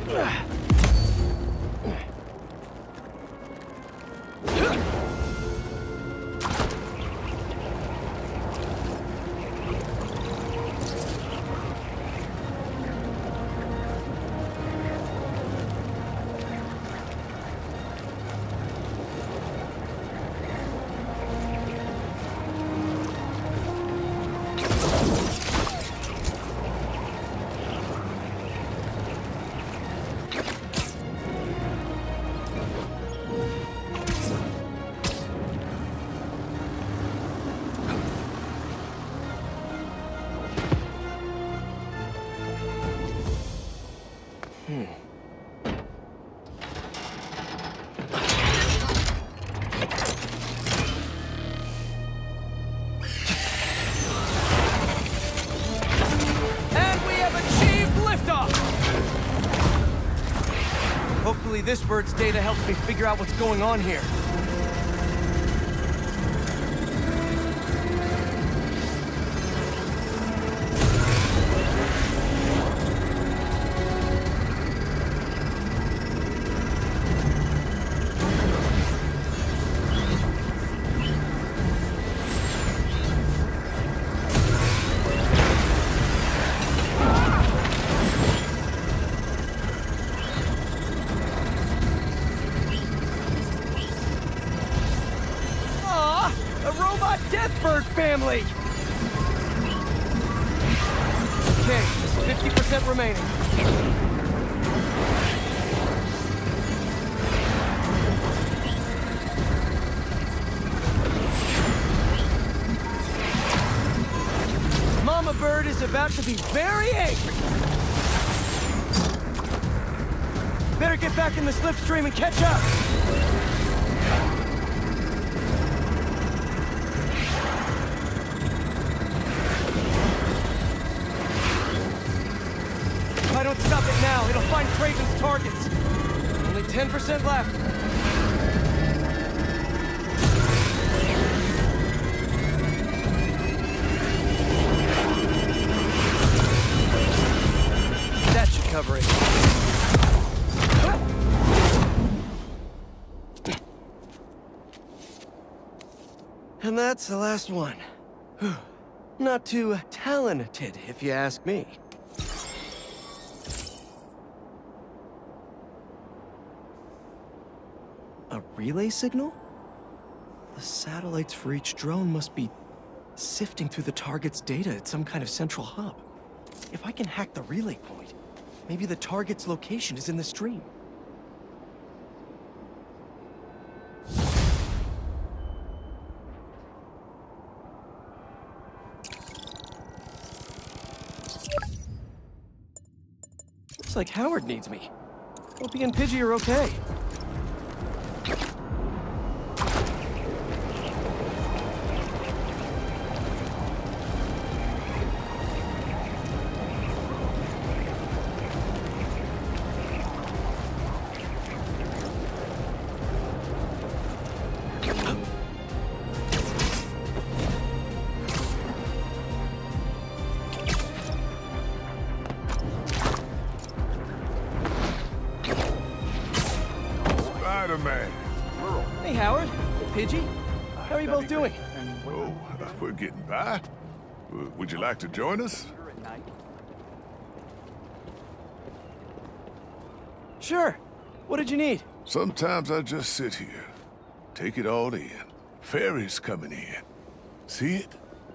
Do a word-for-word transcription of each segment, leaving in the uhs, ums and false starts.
Hopefully this bird's data helps me figure out what's going on here. Deathbird family! Okay, fifty percent remaining. Mama Bird is about to be very angry. Better get back in the slipstream and catch up. If I don't stop it now, it'll find Kraven's targets. Only ten percent left. That should cover it. And that's the last one. Not too talented, if you ask me. A relay signal? The satellites for each drone must be sifting through the target's data at some kind of central hub. If I can hack the relay point, maybe the target's location is in the stream. Looks like Howard needs me. Hope he and Pidgey are okay. Man. Hey, Howard. Pidgey. How are you both doing? Oh, we're getting by. Would you like to join us? Sure. What did you need? Sometimes I just sit here, take it all in. Ferry's coming in. See it?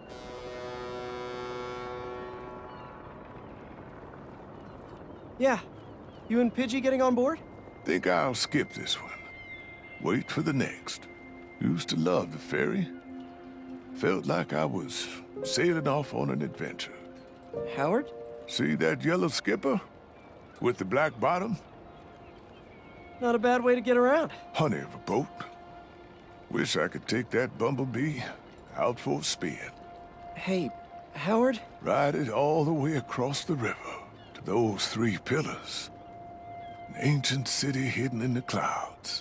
Yeah. You and Pidgey getting on board? Think I'll skip this one. Wait for the next. Used to love the ferry. Felt like I was sailing off on an adventure. Howard? See that yellow skipper? With the black bottom? Not a bad way to get around. Honey of a boat. Wish I could take that bumblebee out for a spin. Hey, Howard? Ride it all the way across the river to those three pillars. An ancient city hidden in the clouds.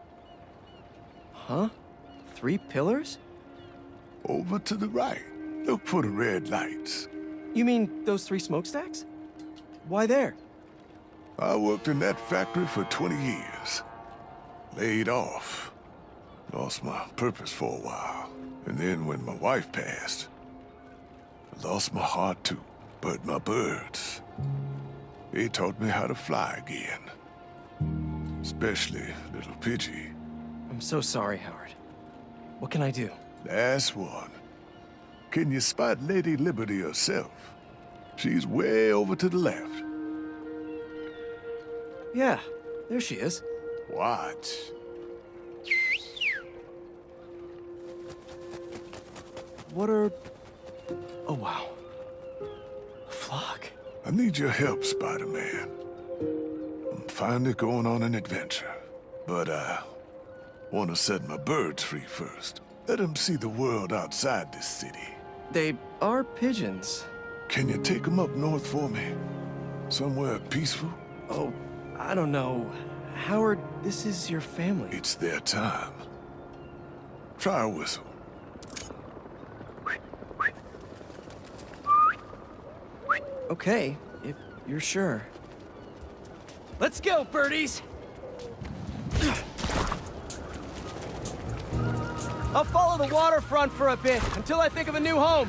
Huh? Three pillars? Over to the right. Look for the red lights. You mean those three smokestacks? Why there? I worked in that factory for twenty years. Laid off. Lost my purpose for a while. And then when my wife passed, I lost my heart too. But my birds, they taught me how to fly again. Especially little Pidgey. I'm so sorry, Howard. What can I do? Last one. Can you spot Lady Liberty herself? She's way over to the left. Yeah, there she is. Watch. What are... Oh, wow. A flock. I need your help, Spider-Man. I'm finally going on an adventure. But I want to set my birds free first. Let them see the world outside this city. They are pigeons. Can you take them up north for me? Somewhere peaceful? Oh, I don't know. Howard, this is your family. It's their time. Try a whistle. Okay, if you're sure. Let's go, birdies! I'll follow the waterfront for a bit, until I think of a new home.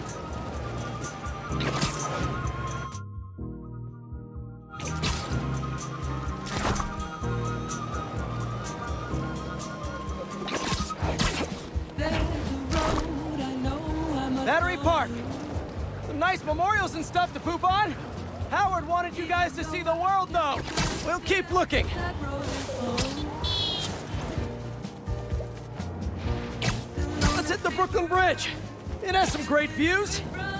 Battery Park! Some nice memorials and stuff to poop on. Howard wanted you guys to see the world, though. We'll keep looking. Let's hit the Brooklyn Bridge. It has some great views.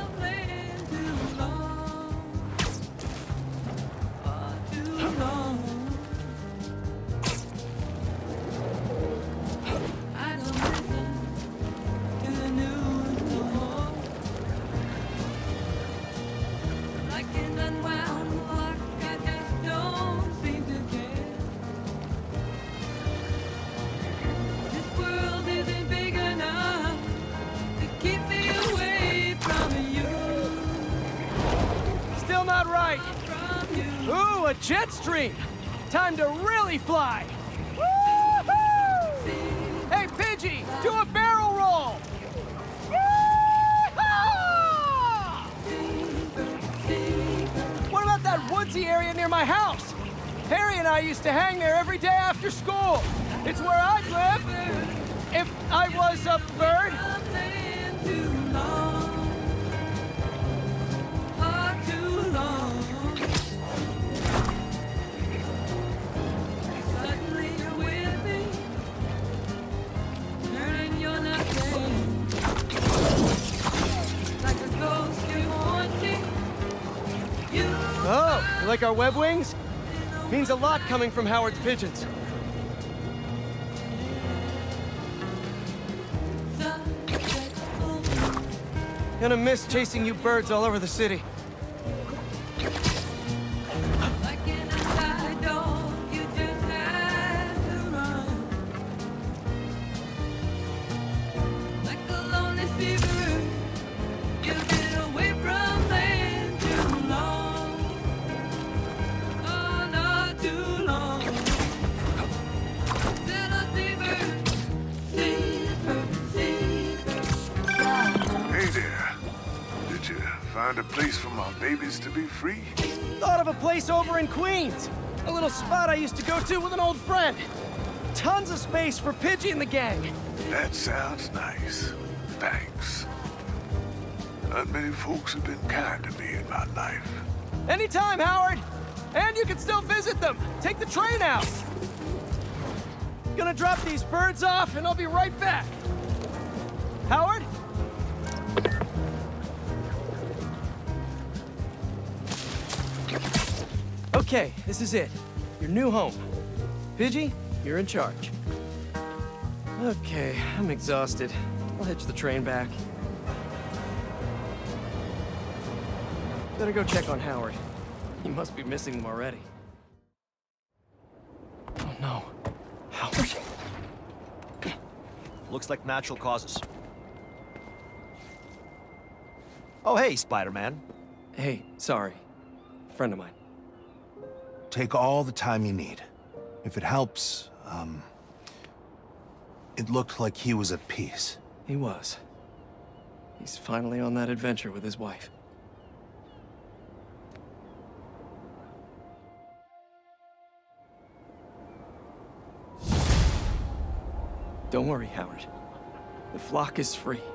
Ooh, a jet stream! Time to really fly! Woo-hoo! Hey, Pidgey, do a barrel roll! Yee-haw! What about that woodsy area near my house? Harry and I used to hang there every day after school. It's where I'd live if I was a bird. Oh, you like our web wings? Means a lot coming from Howard's pigeons. Gonna miss chasing you birds all over the city. Find a place for my babies to be free? Thought of a place over in Queens. A little spot I used to go to with an old friend. Tons of space for Pidgey and the gang. That sounds nice. Thanks. Not many folks have been kind to me in my life. Anytime, Howard. And you can still visit them. Take the train out. Gonna drop these birds off and I'll be right back. Howard? Okay, this is it. Your new home. Pidgey, you're in charge. Okay, I'm exhausted. I'll hitch the train back. Better go check on Howard. He must be missing them already. Oh no. Howard? Looks like natural causes. Oh, hey, Spider-Man. Hey, sorry. Friend of mine. Take all the time you need. If it helps, um... it looked like he was at peace. He was. He's finally on that adventure with his wife. Don't worry, Howard. The flock is free.